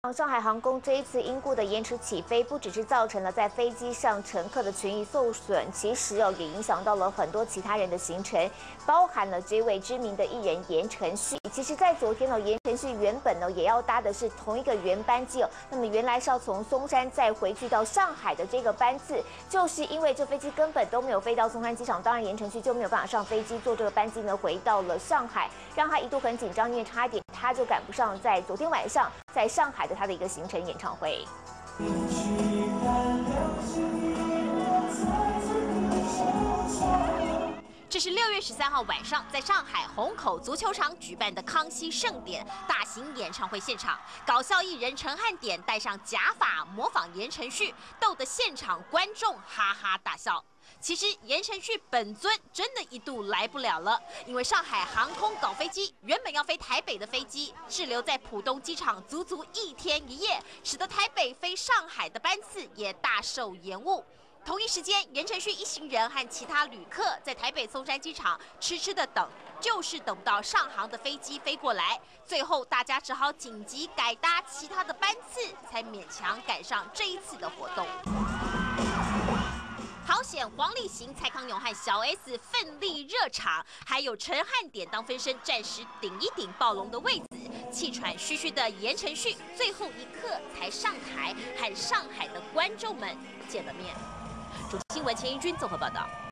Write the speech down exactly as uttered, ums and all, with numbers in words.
上海航空这一次因故的延迟起飞，不只是造成了在飞机上乘客的权益受损，其实哦也影响到了很多其他人的行程，包含了这位知名的艺人言承旭。其实，在昨天哦，言承旭原本呢也要搭的是同一个原班机哦，那么原来是要从松山再回去到上海的这个班次，就是因为这飞机根本都没有飞到松山机场，当然言承旭就没有办法上飞机，坐这个班机呢回到了上海，让他一度很紧张，因为差一点他就赶不上在昨天晚上在上海的他的一个行程演唱会。 这是六月十三号晚上在上海虹口足球场举办的康熙盛典大型演唱会现场，搞笑艺人陈汉典戴上假发模仿言承旭，逗得现场观众哈哈大笑。其实言承旭本尊真的一度来不了了，因为上海航空搞飞机原本要飞台北的飞机滞留在浦东机场足足一天一夜，使得台北飞上海的班次也大受延误。同一时间，言承旭一行人和其他旅客在台北松山机场痴痴的等，就是等不到上航的飞机飞过来。最后，大家只好紧急改搭其他的班次，才勉强赶上这一次的活动。好险，黄立行、蔡康永和小 S 奋力热场，还有陈汉典当分身，暂时顶一顶暴龙的位子。气喘吁吁的言承旭，最后一刻才上台，和上海的观众们见了面。主新闻钱一君综合报道。